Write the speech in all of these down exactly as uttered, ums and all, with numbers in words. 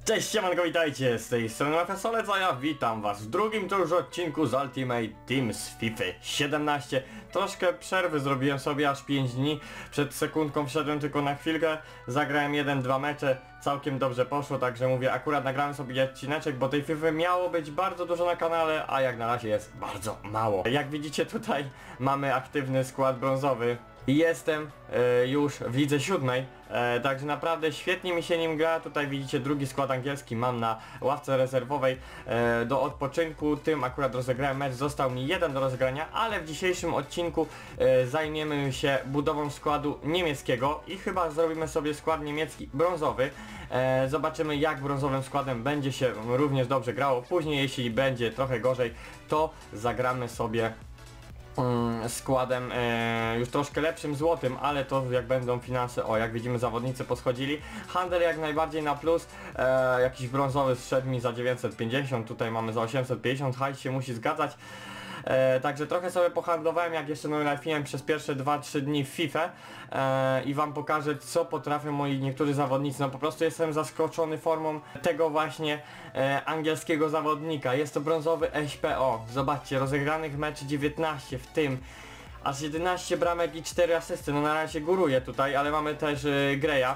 Cześć, siemanko, witajcie, z tej strony Mafia a ja witam was w drugim to już odcinku z Ultimate Team z FIFA siedemnaście. Troszkę przerwy zrobiłem sobie, aż pięć dni. Przed sekundką wszedłem tylko na chwilkę, zagrałem jeden dwa mecze, całkiem dobrze poszło, także mówię, akurat nagrałem sobie odcineczek, bo tej FIFA miało być bardzo dużo na kanale, a jak na razie jest bardzo mało. Jak widzicie, tutaj mamy aktywny skład brązowy. I jestem e, już w lidze siódmej, e, także naprawdę świetnie mi się nim gra. Tutaj widzicie drugi skład angielski mam na ławce rezerwowej e, do odpoczynku. Tym akurat rozegrałem mecz, został mi jeden do rozegrania, ale w dzisiejszym odcinku e, zajmiemy się budową składu niemieckiego i chyba zrobimy sobie skład niemiecki brązowy. E, zobaczymy, jak brązowym składem będzie się również dobrze grało. Później, jeśli będzie trochę gorzej, to zagramy sobie składem e, już troszkę lepszym, złotym, ale to jak będą finanse, o jak widzimy zawodnicy poschodzili. Handel jak najbardziej na plus, e, jakiś brązowy zszedł mi za dziewięćset pięćdziesiąt, tutaj mamy za osiemset pięćdziesiąt, hajs się musi zgadzać. E, także trochę sobie pohandlowałem, jak jeszcze no live'iłem przez pierwsze dwa trzy dni w FIFA e, i wam pokażę, co potrafią moi niektórzy zawodnicy. No po prostu jestem zaskoczony formą tego właśnie e, angielskiego zawodnika. Jest to brązowy S P O. Zobaczcie, rozegranych meczy dziewiętnaście, w tym aż jedenaście bramek i cztery asysty. No na razie góruje tutaj, ale mamy też e, Greya.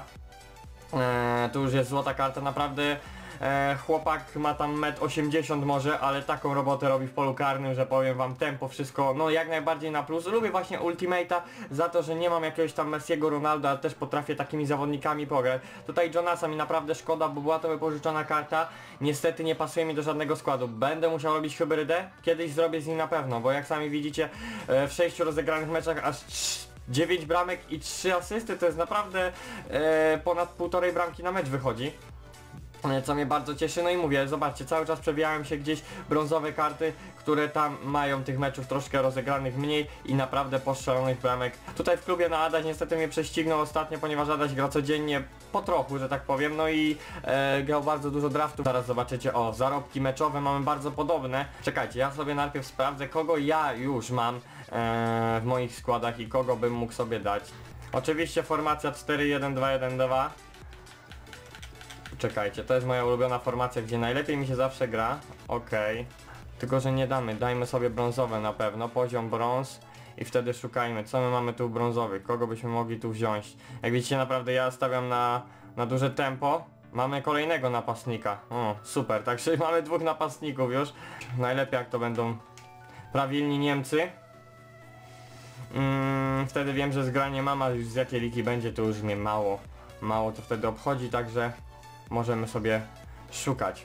E, tu już jest złota karta, naprawdę. E, chłopak ma tam metr osiemdziesiąt może, ale taką robotę robi w polu karnym, że powiem wam, tempo, wszystko, no jak najbardziej na plus. Lubię właśnie Ultimate'a za to, że nie mam jakiegoś tam Messiego, Ronaldo, ale też potrafię takimi zawodnikami pograć. Tutaj Jonasa mi naprawdę szkoda, bo była to wypożyczona karta. Niestety nie pasuje mi do żadnego składu. Będę musiał robić hybrydę, kiedyś zrobię z nim na pewno, bo jak sami widzicie, e, w sześciu rozegranych meczach aż dziewięć bramek i trzy asysty, to jest naprawdę e, ponad półtorej bramki na mecz wychodzi. Co mnie bardzo cieszy, no i mówię, zobaczcie, cały czas przewijałem się gdzieś brązowe karty, które tam mają tych meczów troszkę rozegranych mniej i naprawdę postrzelonych bramek. Tutaj w klubie na Adaś niestety mnie prześcignął ostatnio, ponieważ Adaś gra codziennie po trochu, że tak powiem, no i e, grał bardzo dużo draftów. Zaraz zobaczycie, o, zarobki meczowe mamy bardzo podobne. Czekajcie, ja sobie najpierw sprawdzę, kogo ja już mam e, w moich składach i kogo bym mógł sobie dać. Oczywiście formacja cztery jeden dwa jeden dwa. Czekajcie, to jest moja ulubiona formacja, gdzie najlepiej mi się zawsze gra. Okej. Okay. Tylko, że nie damy. Dajmy sobie brązowe na pewno. Poziom brąz. I wtedy szukajmy, co my mamy tu brązowych. Kogo byśmy mogli tu wziąć. Jak widzicie, naprawdę ja stawiam na, na duże tempo. Mamy kolejnego napastnika. O, super. Także mamy dwóch napastników już. Najlepiej jak to będą prawilni Niemcy. Mm, wtedy wiem, że zgranie mama już z jakiej ligi będzie, to już mnie mało. Mało to wtedy obchodzi, także możemy sobie szukać.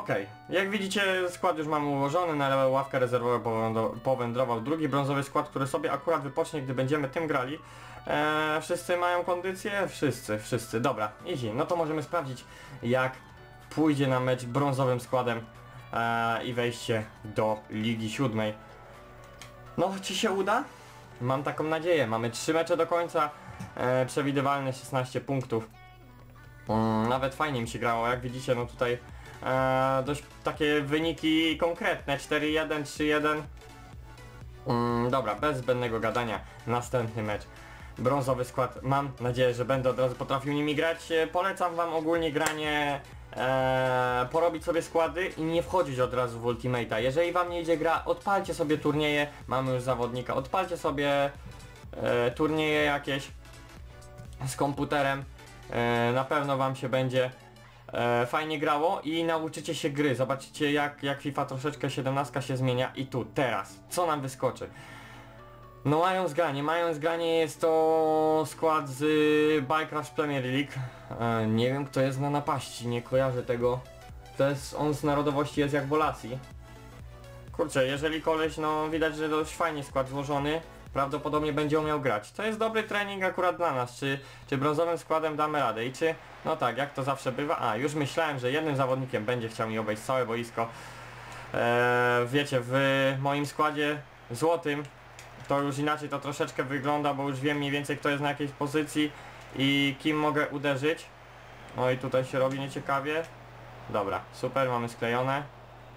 Okej, okay. Jak widzicie skład już mamy ułożony, na ławkę rezerwową powędrował drugi brązowy skład, który sobie akurat wypocznie, gdy będziemy tym grali. Eee, wszyscy mają kondycję? Wszyscy, wszyscy, dobra, easy. No to możemy sprawdzić, jak pójdzie na mecz brązowym składem eee, i wejście do Ligi Siódmej. No, czy się uda? Mam taką nadzieję, mamy trzy mecze do końca, eee, przewidywalne szesnaście punktów. Mm, nawet fajnie mi się grało, jak widzicie, no tutaj eee, dość takie wyniki konkretne, cztery jeden, trzy jeden. Mm, dobra, bez zbędnego gadania, następny mecz. Brązowy skład, mam nadzieję, że będę od razu potrafił nimi grać. E, polecam wam ogólnie granie, e, porobić sobie składy i nie wchodzić od razu w Ultimate'a. Jeżeli wam nie idzie gra, odpalcie sobie turnieje, mamy już zawodnika, odpalcie sobie e, turnieje jakieś z komputerem. E, na pewno wam się będzie e, fajnie grało i nauczycie się gry. Zobaczycie jak, jak FIFA troszeczkę siedemnastka się zmienia i tu, teraz, co nam wyskoczy. No mają zgranie, mają zgranie, jest to skład z Minecraft Premier League. E, nie wiem kto jest na napaści, nie kojarzę tego. To jest, on z narodowości jest jak Bolacji. Kurczę, jeżeli koleś, no widać, że dość fajnie skład złożony, prawdopodobnie będzie umiał grać. To jest dobry trening akurat dla nas, czy, czy brązowym składem damy radę i czy, no tak, jak to zawsze bywa. A, już myślałem, że jednym zawodnikiem będzie chciał mi obejść całe boisko. E, wiecie, w moim składzie złotym to już inaczej to troszeczkę wygląda, bo już wiem mniej więcej kto jest na jakiejś pozycji i kim mogę uderzyć. No i tutaj się robi nieciekawie. Dobra, super, mamy sklejone.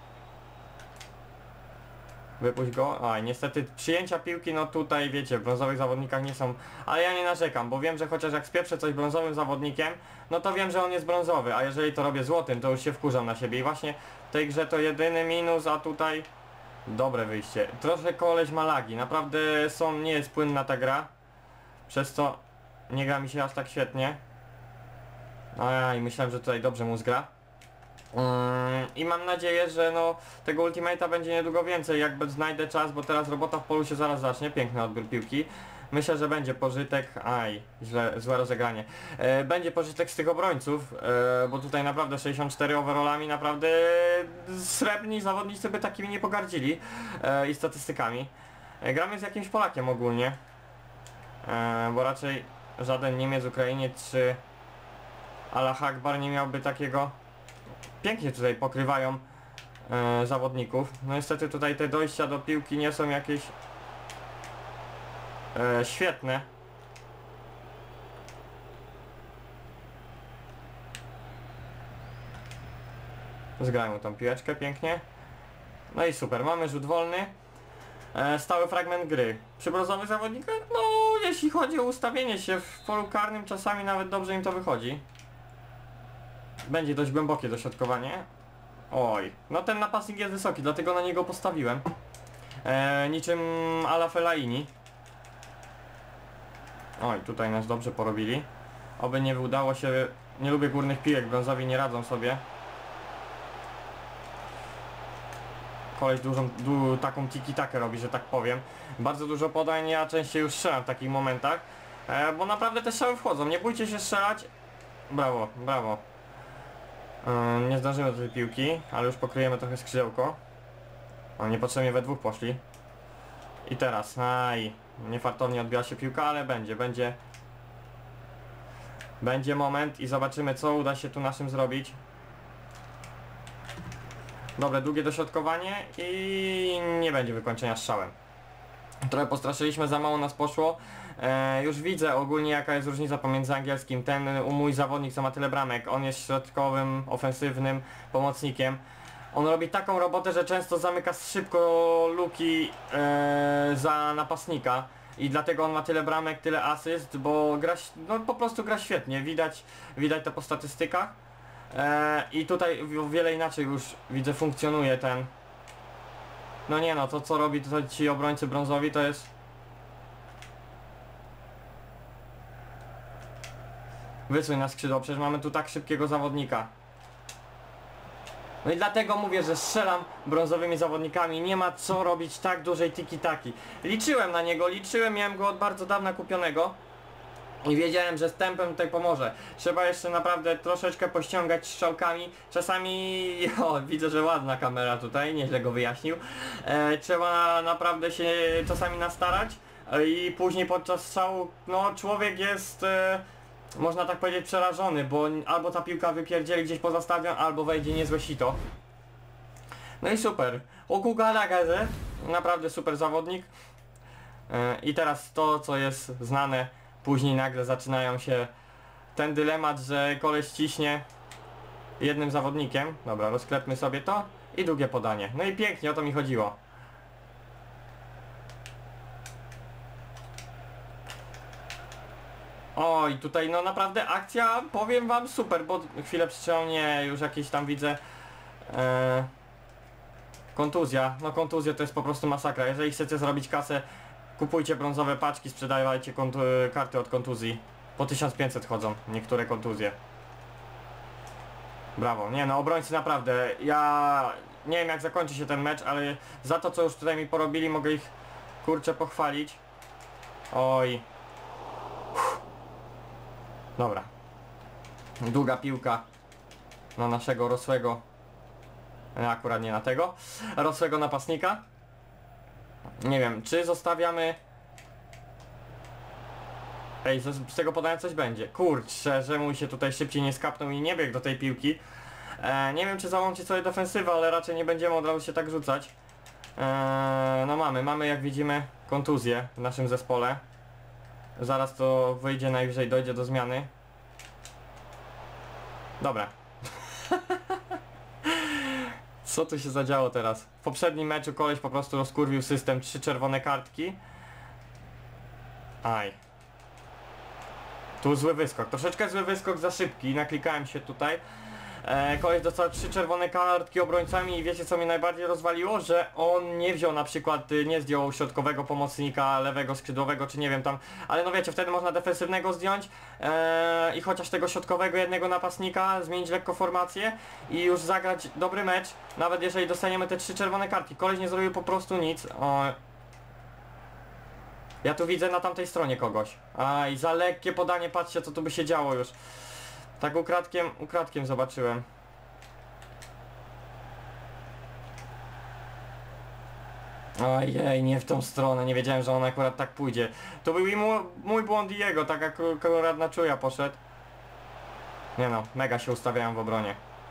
Wypuść go. Oj, niestety przyjęcia piłki, no tutaj wiecie, w brązowych zawodnikach nie są, ale ja nie narzekam, bo wiem, że chociaż jak spieprzę coś brązowym zawodnikiem, no to wiem, że on jest brązowy, a jeżeli to robię złotym, to już się wkurzam na siebie i właśnie w tej grze to jedyny minus, a tutaj dobre wyjście. Trochę koleś ma lagi, naprawdę są, nie jest płynna ta gra, przez co nie gra mi się aż tak świetnie. No ja i myślałem, że tutaj dobrze mu zgra. Mm, I mam nadzieję, że no tego Ultimate'a będzie niedługo więcej, jakby znajdę czas, bo teraz robota w polu się zaraz zacznie, piękny odbiór piłki. Myślę, że będzie pożytek, aj, źle, złe rozegranie. E, będzie pożytek z tych obrońców, e, bo tutaj naprawdę sześćdziesiąt cztery overallami, naprawdę srebrni zawodnicy by takimi nie pogardzili e, i statystykami. E, gramy z jakimś Polakiem ogólnie, e, bo raczej żaden Niemiec, Ukrainiec czy Allah Akbar nie miałby takiego. Pięknie tutaj pokrywają e, zawodników. No niestety tutaj te dojścia do piłki nie są jakieś e, świetne. Zgrajmy tą piłeczkę pięknie. No i super, mamy rzut wolny. E, stały fragment gry. Przy brązowych zawodnikach, no jeśli chodzi o ustawienie się w polu karnym, czasami nawet dobrze im to wychodzi. Będzie dość głębokie dośrodkowanie. Oj, no ten napastnik jest wysoki, dlatego na niego postawiłem. E, niczym ala Fellaini. Oj, tutaj nas dobrze porobili. Oby nie udało się... Nie lubię górnych piłek, brązowi nie radzą sobie. Koleś dużą, du, taką tiki-takę robi, że tak powiem. Bardzo dużo podań, ja częściej już strzelam w takich momentach. E, bo naprawdę te strzały wchodzą, nie bójcie się strzelać. Brawo, brawo. Yy, nie zdążymy do tej piłki, ale już pokryjemy trochę skrzydełko. O, niepotrzebnie we dwóch poszli. I teraz, aj, niefartownie odbiła się piłka, ale będzie, będzie. Będzie moment i zobaczymy co uda się tu naszym zrobić. Dobre, długie dośrodkowanie i nie będzie wykończenia strzałem. Trochę postraszyliśmy, za mało nas poszło. E, już widzę ogólnie jaka jest różnica pomiędzy angielskim. Ten mój zawodnik co ma tyle bramek, on jest środkowym, ofensywnym pomocnikiem. On robi taką robotę, że często zamyka szybko luki e, za napastnika. I dlatego on ma tyle bramek, tyle asyst, bo gra, no po prostu gra świetnie. Widać, widać to po statystykach. E, I tutaj o wiele inaczej już widzę funkcjonuje ten. No nie no, to co robi tutaj ci obrońcy brązowi to jest... Wysuń na skrzydło, przecież mamy tu tak szybkiego zawodnika. No i dlatego mówię, że strzelam brązowymi zawodnikami, nie ma co robić tak dużej tiki-taki. Liczyłem na niego, liczyłem, miałem go od bardzo dawna kupionego. I wiedziałem, że z tempem tutaj pomoże. Trzeba jeszcze naprawdę troszeczkę pościągać strzałkami. Czasami... O, widzę, że ładna kamera tutaj, nieźle go wyjaśnił. E, trzeba naprawdę się czasami nastarać. E, I później podczas strzału, no człowiek jest... E, można tak powiedzieć przerażony, bo albo ta piłka wypierdzieli gdzieś poza stadion, albo wejdzie niezłe sito. No i super. Okuga Nagase, naprawdę super zawodnik. E, I teraz to, co jest znane. Później nagle zaczynają się ten dylemat, że koleś ciśnie jednym zawodnikiem. Dobra, rozklepmy sobie to i drugie podanie. No i pięknie, o to mi chodziło. Oj, tutaj no naprawdę akcja, powiem wam, super, bo chwilę przytrzymał mnie, już jakieś tam widzę e, kontuzja. No kontuzja to jest po prostu masakra. Jeżeli chcecie zrobić kasę, kupujcie brązowe paczki, sprzedawajcie karty od kontuzji. Po tysiąc pięćset chodzą niektóre kontuzje. Brawo. Nie no, obrońcy naprawdę. Ja nie wiem jak zakończy się ten mecz, ale za to co już tutaj mi porobili mogę ich kurczę pochwalić. Oj. Uff. Dobra. Długa piłka na naszego rosłego, akurat nie na tego, rosłego napastnika. Nie wiem, czy zostawiamy... Ej, z, z tego podania coś będzie. Kurczę, że mój się tutaj szybciej nie skapnął i nie biegł do tej piłki. E, nie wiem czy załączyć sobie defensywę, ale raczej nie będziemy od razu się tak rzucać. E, no mamy, mamy jak widzimy kontuzję w naszym zespole. Zaraz to wyjdzie, najwyżej dojdzie do zmiany. Dobra. Co tu się zadziało teraz? W poprzednim meczu koleś po prostu rozkurwił system, trzy czerwone kartki. Aj. Tu zły wyskok, troszeczkę zły wyskok za szybki, naklikałem się tutaj. E, koleś dostał trzy czerwone kartki obrońcami i wiecie co mnie najbardziej rozwaliło? Że on nie wziął na przykład, nie zdjął środkowego pomocnika, lewego skrzydłowego czy nie wiem tam, ale no wiecie, wtedy można defensywnego zdjąć e, i chociaż tego środkowego jednego napastnika zmienić lekko formację i już zagrać dobry mecz, nawet jeżeli dostaniemy te trzy czerwone kartki. Koleś nie zrobił po prostu nic. O, ja tu widzę na tamtej stronie kogoś. Aj, za lekkie podanie, patrzcie co tu by się działo już. Tak ukradkiem, ukradkiem zobaczyłem. Ojej, nie w tą stronę, nie wiedziałem, że on akurat tak pójdzie. To był i mój, mój błąd i jego, tak jak akurat na czuja poszedł. Nie no, mega się ustawiałem w obronie.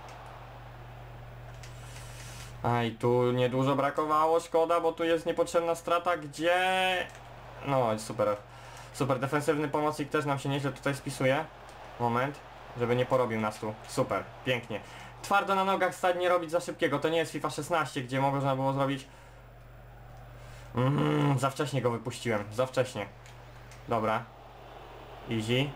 Aj, tu niedużo brakowało, szkoda, bo tu jest niepotrzebna strata, gdzie... No, super. Super, defensywny pomocnik też nam się nieźle tutaj spisuje. Moment. Żeby nie porobił nas tu. Super, pięknie. Twardo na nogach stać, nie robić za szybkiego. To nie jest FIFA szesnaście, gdzie można było zrobić... Mm, za wcześnie go wypuściłem, za wcześnie. Dobra. Easy.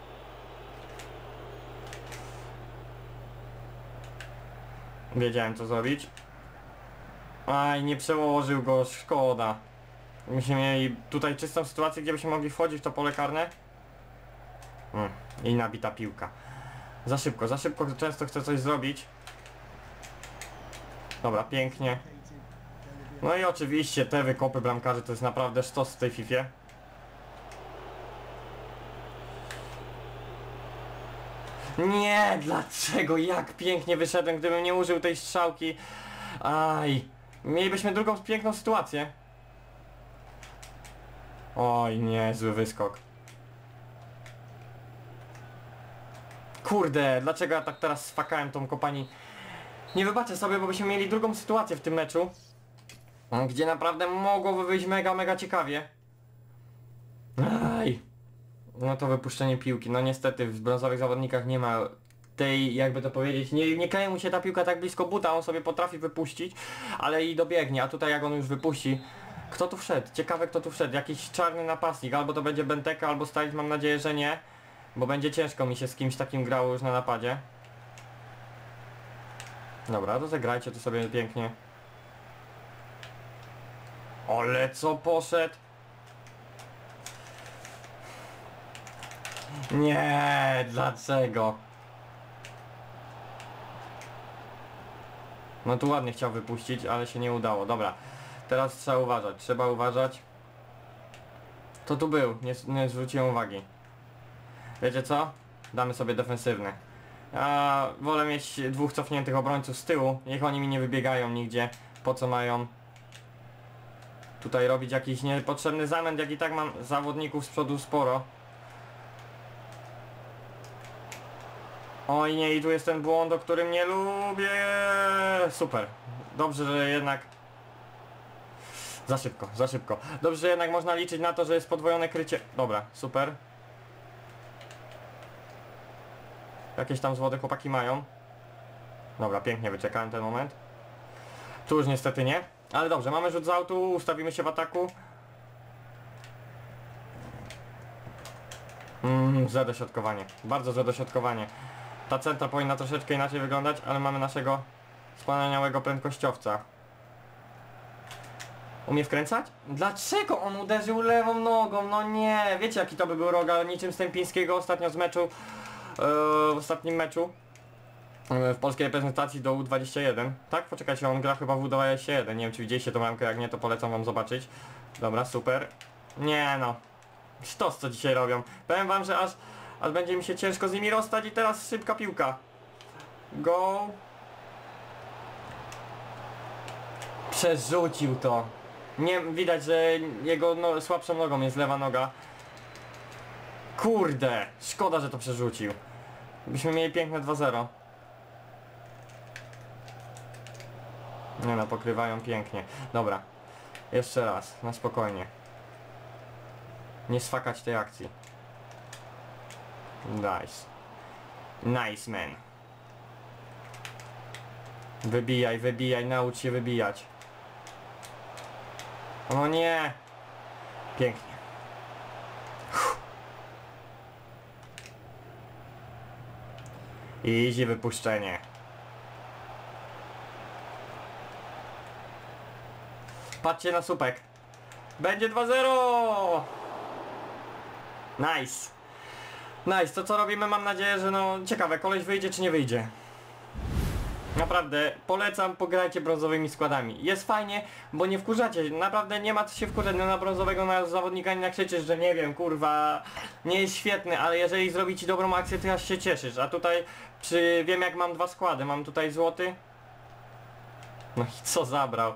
Wiedziałem co zrobić. Aj, nie przełożył go, szkoda. Myśmy mieli tutaj czystą sytuację, gdzie byśmy mogli wchodzić w to pole karne. Mm, i nabita piłka. Za szybko, za szybko, często chcę coś zrobić. Dobra, pięknie. No i oczywiście te wykopy bramkarzy to jest naprawdę sztos w tej fifie. Nie, dlaczego? Jak pięknie wyszedłem, gdybym nie użył tej strzałki. Aj, mielibyśmy drugą piękną sytuację. Oj, nie, zły wyskok. Kurde, dlaczego ja tak teraz sfakałem tą kopani? Nie wybaczę sobie, bo byśmy mieli drugą sytuację w tym meczu, gdzie naprawdę mogłoby wyjść mega, mega ciekawie. Aj. No to wypuszczenie piłki. No niestety w brązowych zawodnikach nie ma tej, jakby to powiedzieć, nie, nie kleje mu się ta piłka tak blisko buta, on sobie potrafi wypuścić, ale i dobiegnie, a tutaj jak on już wypuści... Kto tu wszedł? Ciekawe kto tu wszedł. Jakiś czarny napastnik, albo to będzie Benteke, albo Stajt, mam nadzieję, że nie. Bo będzie ciężko mi się z kimś takim grało już na napadzie. Dobra, to zagrajcie tu sobie pięknie. Ale co poszedł? Nie, dlaczego? No tu ładnie chciał wypuścić, ale się nie udało. Dobra, teraz trzeba uważać, trzeba uważać. To tu był, nie, nie zwróciłem uwagi. Wiecie co? Damy sobie defensywny. Ja wolę mieć dwóch cofniętych obrońców z tyłu. Niech oni mi nie wybiegają nigdzie. Po co mają tutaj robić jakiś niepotrzebny zamęt, jak i tak mam zawodników z przodu sporo. Oj nie, i tu jest ten błąd, o którym nie lubię. Super. Dobrze, że jednak... Za szybko, za szybko. Dobrze, że jednak można liczyć na to, że jest podwojone krycie. Dobra, super. Jakieś tam złote chłopaki mają. Dobra, pięknie wyczekałem ten moment. Tu już niestety nie. Ale dobrze, mamy rzut z autu, ustawimy się w ataku. Mmm, złe dośrodkowanie. Bardzo złe dośrodkowanie. Ta centra powinna troszeczkę inaczej wyglądać, ale mamy naszego wspaniałego prędkościowca. Umie wkręcać? Dlaczego on uderzył lewą nogą? No nie, wiecie jaki to by był rogal, niczym Stępińskiego ostatnio z meczu, yy, w ostatnim meczu yy, w polskiej reprezentacji do U dwadzieścia jeden. Tak? Poczekajcie, on gra chyba w U dwadzieścia jeden, nie wiem czy widzieliście tą ramkę, jak nie to polecam wam zobaczyć. Dobra, super. Nie no, sztos co dzisiaj robią. Powiem wam, że aż, aż będzie mi się ciężko z nimi rozstać i teraz szybka piłka. Go. Przerzucił to. Nie, widać, że jego no, słabszą nogą jest lewa noga. Kurde, szkoda, że to przerzucił. Byśmy mieli piękne dwa zero. Nie no, pokrywają pięknie. Dobra, jeszcze raz, na spokojnie. Nie swakać tej akcji. Nice. Nice man. Wybijaj, wybijaj, naucz się wybijać. O nie! Pięknie. Uff. Easy wypuszczenie. Patrzcie na słupek. Będzie dwa zero! Nice. Nice, to co robimy? Mam nadzieję, że no... Ciekawe, koleś wyjdzie czy nie wyjdzie. Naprawdę, polecam, pograjcie brązowymi składami. Jest fajnie, bo nie wkurzacie. Naprawdę nie ma co się wkurzać. No na brązowego na zawodnika nie nakrzyczysz, że nie wiem, kurwa, nie jest świetny, ale jeżeli zrobi ci dobrą akcję, to aż się cieszysz. A tutaj, przy, wiem jak mam dwa składy. Mam tutaj złoty. No i co zabrał?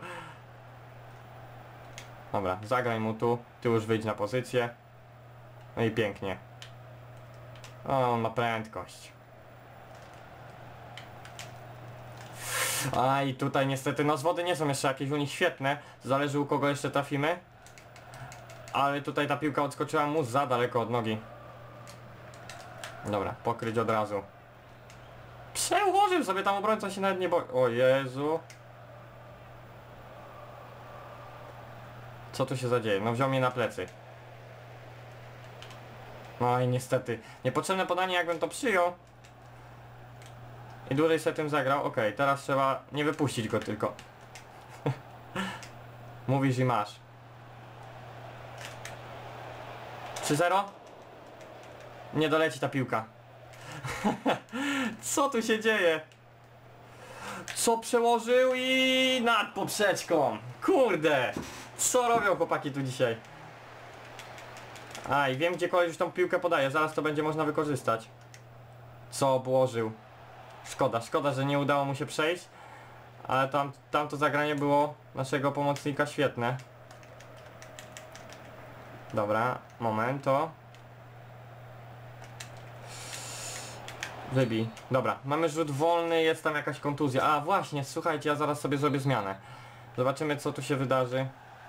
Dobra, zagraj mu tu. Ty już wyjdź na pozycję. No i pięknie. O, on ma prędkość. A i tutaj niestety, no zwody nie są jeszcze jakieś u nich świetne. Zależy u kogo jeszcze trafimy. Ale tutaj ta piłka odskoczyła mu za daleko od nogi. Dobra, pokryć od razu. Przełożył sobie tam obrońca, się nawet nie boi. O Jezu. Co tu się zadzieje? No wziął mnie na plecy. No i niestety. Niepotrzebne podanie, jakbym to przyjął. I dłużej sobie tym zagrał. Okej, okay, teraz trzeba nie wypuścić go tylko. Mówisz i masz. trzy zero? Nie doleci ta piłka. Co tu się dzieje? Co przełożył i nad poprzeczką. Kurde. Co robią chłopaki tu dzisiaj? A i wiem gdzie koleś już tą piłkę podaje. Zaraz to będzie można wykorzystać. Co obłożył. Szkoda, szkoda, że nie udało mu się przejść. Ale tam, tamto zagranie było naszego pomocnika świetne. Dobra, momento. Wybij. Dobra, mamy rzut wolny, jest tam jakaś kontuzja. A właśnie, słuchajcie, ja zaraz sobie zrobię zmianę. Zobaczymy co tu się wydarzy.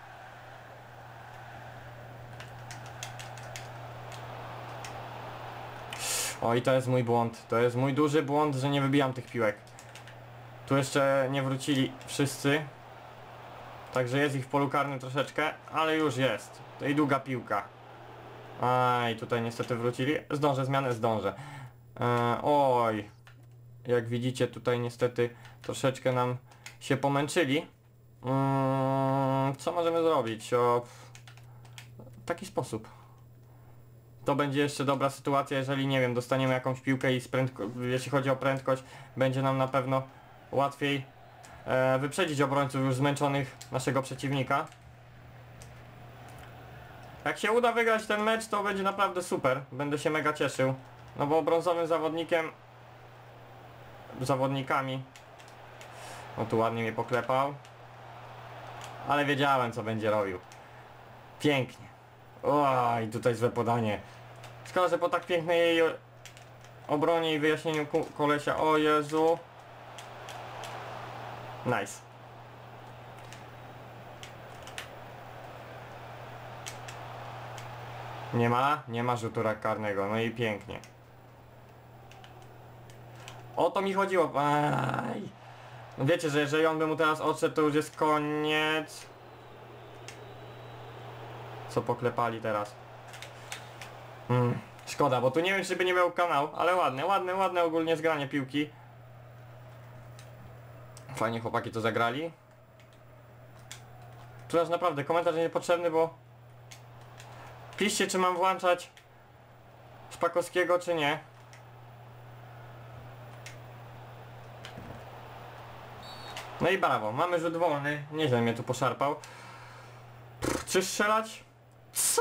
O i to jest mój błąd. To jest mój duży błąd, że nie wybijam tych piłek. Tu jeszcze nie wrócili wszyscy. Także jest ich w polu karnym troszeczkę, ale już jest. To i długa piłka. Aj, tutaj niestety wrócili. Zdążę zmianę, zdążę. Eee, oj. Jak widzicie tutaj niestety troszeczkę nam się pomęczyli. Eee, co możemy zrobić? O, w taki sposób. To będzie jeszcze dobra sytuacja, jeżeli nie wiem, dostaniemy jakąś piłkę i z prędko- jeśli chodzi o prędkość, będzie nam na pewno łatwiej e, wyprzedzić obrońców już zmęczonych naszego przeciwnika. Jak się uda wygrać ten mecz, to będzie naprawdę super. Będę się mega cieszył. No bo brązowym zawodnikiem... Zawodnikami... No tu ładnie mnie poklepał. Ale wiedziałem, co będzie robił. Pięknie. Oj, tutaj złe podanie. Szkoda, że po tak pięknej jej obronie i wyjaśnieniu kolesia... O Jezu. Nice. Nie ma? Nie ma rzutu karnego. No i pięknie. O to mi chodziło. Aj. No wiecie, że jeżeli on by mu teraz odszedł, to już jest koniec. Co poklepali teraz? Hmm. Szkoda, bo tu nie wiem, czy by nie miał kanał, ale ładne, ładne, ładne ogólnie zgranie piłki. Fajnie chłopaki to zagrali. Tu aż naprawdę komentarz niepotrzebny, bo... Piszcie, czy mam włączać Szpakowskiego, czy nie. No i brawo, mamy rzut wolny. Nieźle mnie tu poszarpał. Pff, czy strzelać? Co?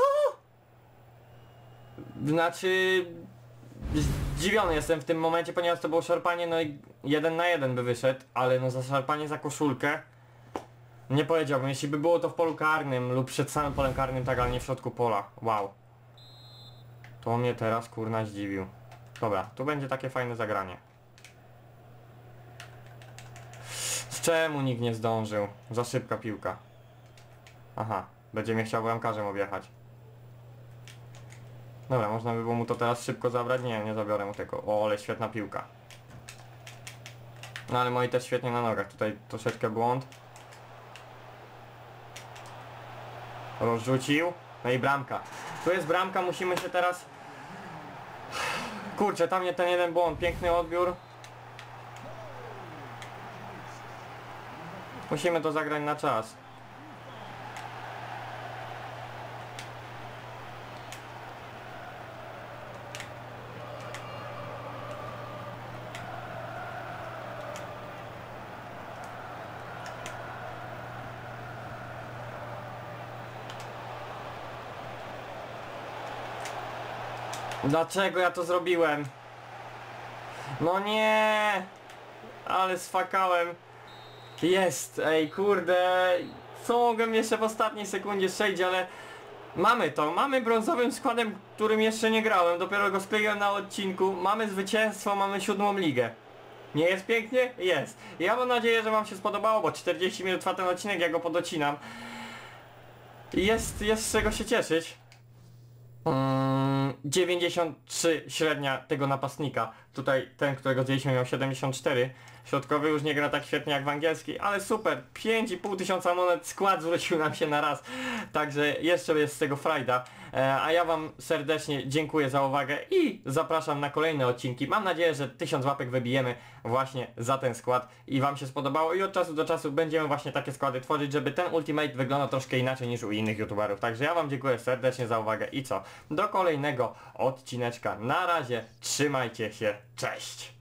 Znaczy... Zdziwiony jestem w tym momencie, ponieważ to było szarpanie, no i jeden na jeden by wyszedł, ale no za szarpanie za koszulkę nie powiedziałbym, jeśli by było to w polu karnym lub przed samym polem karnym, tak, ale nie w środku pola. Wow. To mnie teraz kurna zdziwił. Dobra, tu będzie takie fajne zagranie. Z czemu nikt nie zdążył? Za szybka piłka. Aha, będzie mnie chciał bramkarzem objechać. Dobra, można by było mu to teraz szybko zabrać? Nie, nie zabiorę mu tego. O, ale świetna piłka. No ale moi też świetnie na nogach. Tutaj troszeczkę błąd. Rozrzucił. No i bramka. Tu jest bramka, musimy się teraz... Kurczę, tam nie ten jeden błąd. Piękny odbiór. Musimy to zagrać na czas. Dlaczego ja to zrobiłem? No nie! Ale sfakałem. Jest, ej kurde. Co mogłem jeszcze w ostatniej sekundzie strzelić, ale... Mamy to, mamy brązowym składem, którym jeszcze nie grałem. Dopiero go skleiłem na odcinku. Mamy zwycięstwo, mamy siódmą ligę. Nie jest pięknie? Jest. Ja mam nadzieję, że wam się spodobało, bo czterdzieści minut trwa ten odcinek, ja go podocinam. Jest, jest z czego się cieszyć. Hmm, dziewięćdziesiąt trzy średnia tego napastnika. Tutaj ten, którego zdjęliśmy, miał siedemdziesiąt cztery. Środkowy już nie gra tak świetnie jak w angielski, ale super. pięć i pół tysiąca monet, skład zwrócił nam się na raz. Także jeszcze jest z tego frajda. E, a ja wam serdecznie dziękuję za uwagę i zapraszam na kolejne odcinki. Mam nadzieję, że tysiąc łapek wybijemy właśnie za ten skład i wam się spodobało i od czasu do czasu będziemy właśnie takie składy tworzyć, żeby ten Ultimate wyglądał troszkę inaczej niż u innych youtuberów. Także ja wam dziękuję serdecznie za uwagę i co? Do kolejnego odcineczka. Na razie, trzymajcie się, cześć!